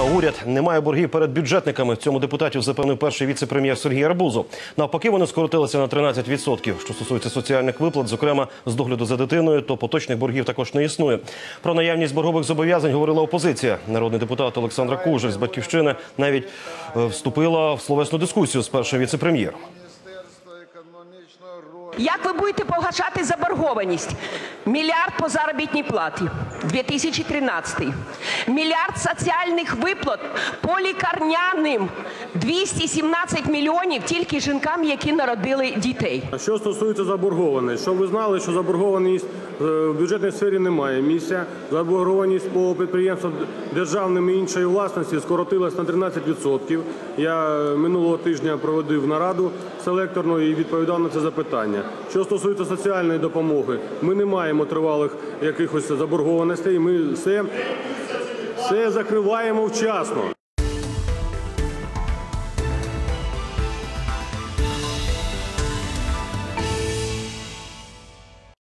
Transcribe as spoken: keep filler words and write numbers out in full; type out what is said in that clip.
уряд не має боргів перед бюджетниками. В цьому депутатів запевнив перший віце-прем'єр Сергій Арбузов. Навпаки, вони скоротилися на тринадцять відсотків. Що стосується соціальних виплат, зокрема з догляду за дитиною, то поточних боргів також не існує. Про наявність боргових зобов'язань говорила опозиція. Народний депутат Олександра Кужель з «Батьківщини» навіть вступила в словесну дискусію з першим віце-прем'єром. Як ви будете погашати заборгованість? Мільярд по заробітній платі – дві тисячі тринадцятий. Мільярд соціальних виплат по лікарняним – двісті сімнадцять мільйонів тільки жінкам, які народили дітей. Що стосується заборгованості, щоб ви знали, що заборгованість в бюджетній сфері немає місця. Заборгованість по підприємствам державним і іншої власності скоротилась на тринадцять відсотків. Я минулого тижня проводив нараду селекторну і відповідав на це запитання. Що стосується соціальної допомоги, ми не маємо тривалих якихось заборгованостей, ми все, все закриваємо вчасно.